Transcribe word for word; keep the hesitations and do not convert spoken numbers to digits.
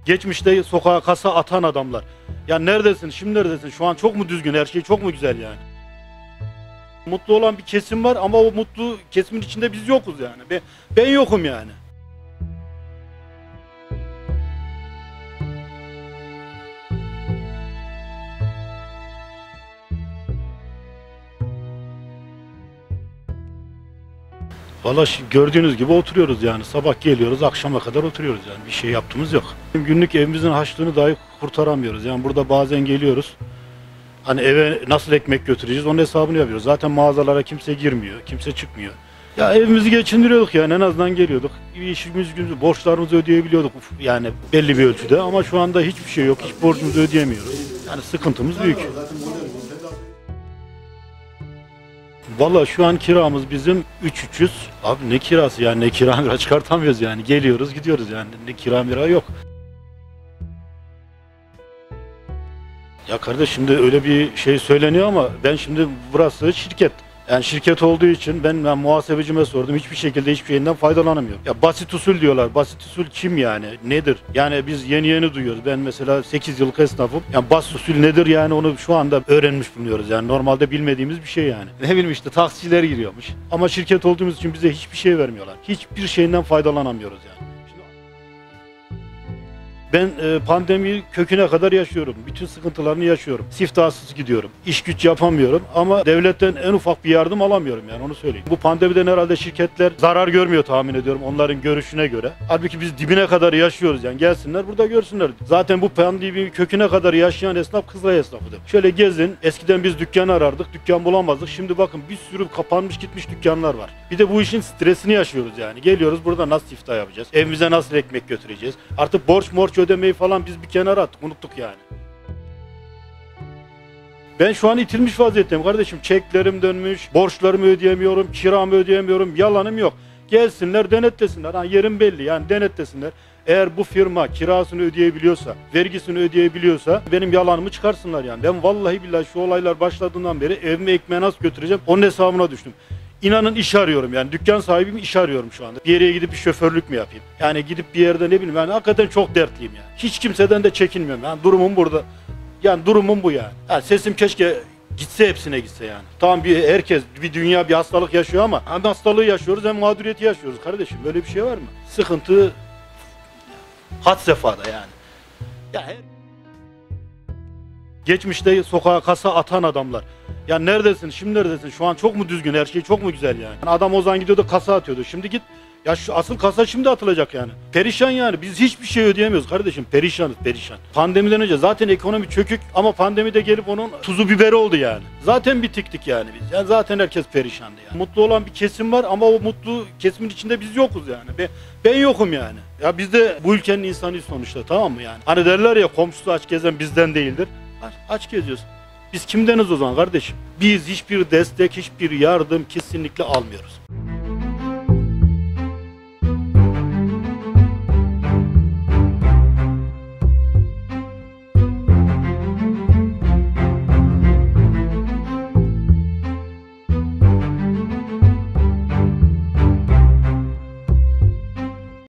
Geçmişte sokağa kasa atan adamlar. Ya neredesin, şimdi neredesin? Şu an çok mu düzgün, her şey çok mu güzel yani? Mutlu olan bir kesim var ama o mutlu kesimin içinde biz yokuz yani. Ben, ben yokum yani. Valla gördüğünüz gibi oturuyoruz yani. Sabah geliyoruz, akşama kadar oturuyoruz yani. Bir şey yaptığımız yok. Günlük evimizin harçlığını dahi kurtaramıyoruz. Yani burada bazen geliyoruz. Hani eve nasıl ekmek götüreceğiz onun hesabını yapıyoruz. Zaten mağazalara kimse girmiyor, kimse çıkmıyor. Ya evimizi geçindiriyorduk yani, en azından geliyorduk. İşimiz, gücümüz, borçlarımızı ödeyebiliyorduk yani belli bir ölçüde, ama şu anda hiçbir şey yok. Hiç borcumuzu ödeyemiyoruz. Yani sıkıntımız büyük. Valla şu an kiramız bizim üç üç yüz. Abi ne kirası yani, ne kira mira çıkartamıyoruz yani. Geliyoruz gidiyoruz yani, ne kira mira yok. Ya kardeş, şimdi öyle bir şey söyleniyor ama ben şimdi burası şirket. Yani şirket olduğu için ben, ben muhasebecime sordum. Hiçbir şekilde hiçbir şeyinden faydalanamıyorum. Ya basit usul diyorlar. Basit usul kim yani? Nedir? Yani biz yeni yeni duyuyoruz. Ben mesela sekiz yıllık esnafım. Yani basit usul nedir yani, onu şu anda öğrenmiş bulunuyoruz. Yani normalde bilmediğimiz bir şey yani. Ne bileyim işte, taksiciler giriyormuş. Ama şirket olduğumuz için bize hiçbir şey vermiyorlar. Hiçbir şeyinden faydalanamıyoruz yani. Ben pandemi köküne kadar yaşıyorum. Bütün sıkıntılarını yaşıyorum. Siftahsız gidiyorum. İş güç yapamıyorum ama devletten en ufak bir yardım alamıyorum yani, onu söyleyeyim. Bu pandemiden herhalde şirketler zarar görmüyor tahmin ediyorum onların görüşüne göre. Halbuki biz dibine kadar yaşıyoruz yani, gelsinler burada görsünler. Zaten bu pandemi köküne kadar yaşayan esnaf Kızılay esnafıdır. Şöyle gezin, eskiden biz dükkan arardık, dükkan bulamazdık. Şimdi bakın bir sürü kapanmış gitmiş dükkanlar var. Bir de bu işin stresini yaşıyoruz yani. Geliyoruz, burada nasıl siftah yapacağız? Evimize nasıl ekmek götüreceğiz? Artık borç morç ödemeyi falan biz bir kenara attık, unuttuk yani. Ben şu an itilmiş vaziyetteyim kardeşim. Çeklerim dönmüş, borçlarımı ödeyemiyorum, kiramı ödeyemiyorum, yalanım yok. Gelsinler denetlesinler, ha, yerim belli yani, denetlesinler. Eğer bu firma kirasını ödeyebiliyorsa, vergisini ödeyebiliyorsa benim yalanımı çıkarsınlar yani. Ben vallahi billahi şu olaylar başladığından beri evime ekmeği nasıl götüreceğim onun hesabına düştüm. İnanın iş arıyorum yani, dükkan sahibiyim, iş arıyorum şu anda. Bir yere gidip bir şoförlük mü yapayım? Yani gidip bir yerde ne bileyim, yani hakikaten çok dertliyim yani. Hiç kimseden de çekinmiyorum yani, durumum burada. Yani durumum bu yani. Yani sesim keşke gitse, hepsine gitse yani. Tamam, bir herkes bir dünya bir hastalık yaşıyor ama hem hastalığı yaşıyoruz hem mağduriyeti yaşıyoruz kardeşim. Böyle bir şey var mı? Sıkıntı had sefhada yani. Ya her... Geçmişte sokağa kasa atan adamlar. Ya neredesin, şimdi neredesin? Şu an çok mu düzgün, her şey çok mu güzel yani? Adam o zaman gidiyordu, kasa atıyordu. Şimdi git, ya şu asıl kasa şimdi atılacak yani. Perişan yani, biz hiçbir şey ödeyemiyoruz kardeşim. Perişanız, perişan. Pandemiden önce zaten ekonomi çökük ama pandemide gelip onun tuzu biberi oldu yani. Zaten bitiktik yani biz. Yani zaten herkes perişandı yani. Mutlu olan bir kesim var ama o mutlu kesimin içinde biz yokuz yani. Ben, ben yokum yani. Ya biz de bu ülkenin insanıyız sonuçta, tamam mı yani? Hani derler ya, komşusu aç gezen bizden değildir. Aç, aç geziyoruz. Biz kimdeniz o zaman kardeşim? Biz hiçbir destek, hiçbir yardım kesinlikle almıyoruz.